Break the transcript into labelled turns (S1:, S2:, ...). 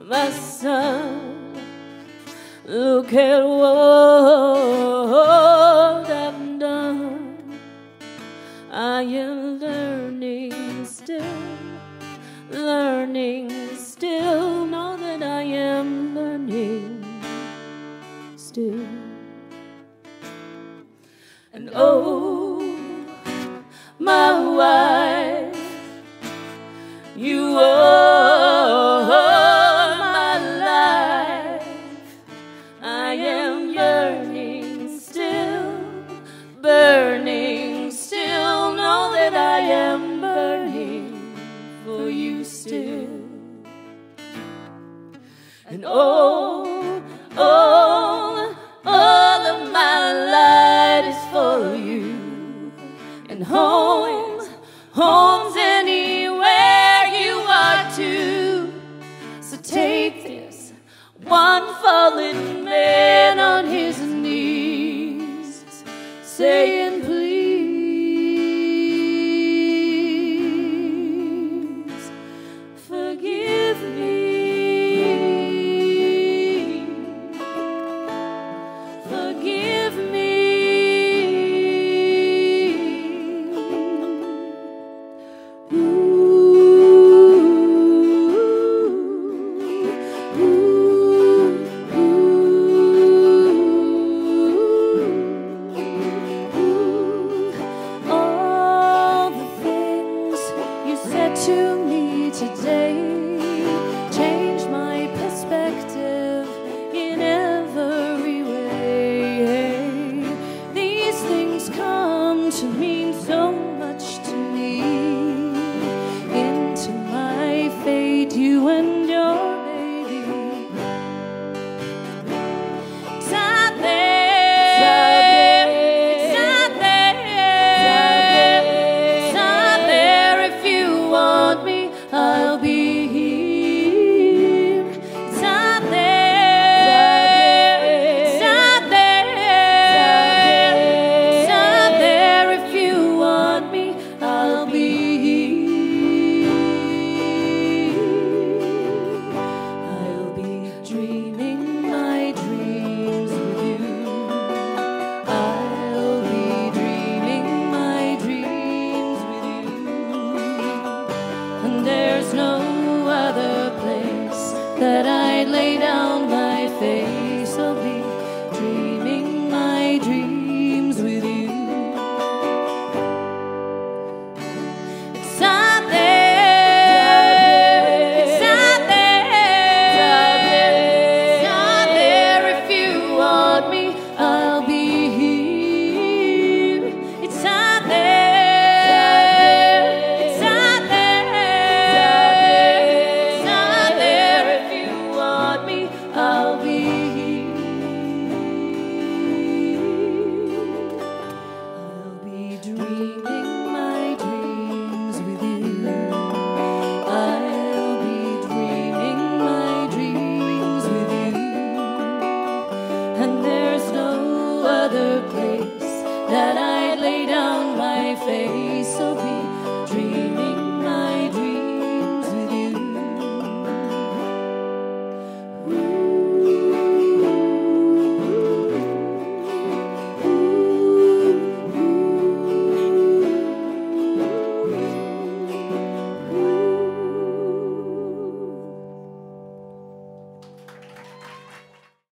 S1: my son, look at what I've done. I am learning still, know that I am learning still. And oh, my wife, you are my life. I am yearning still, burning still, know that I am burning for you still. And oh, all of my light is for you. And home's anywhere you are too. So take this one fallen man on his knees, saying please forgive me. Forgive me. All the things you said to me today changed my perspective in every way. These things come to mean so much to me. Into my fate, you and your baby it's out there, it's out there, it's out there. If you want me, I'll be here. It's out there, it's out there, it's out there. If you want me, I'll be here. I'll be dreaming my dreams with you. I'll be dreaming my dreams with you. And there's no other place that I'd lay down my face. I'll be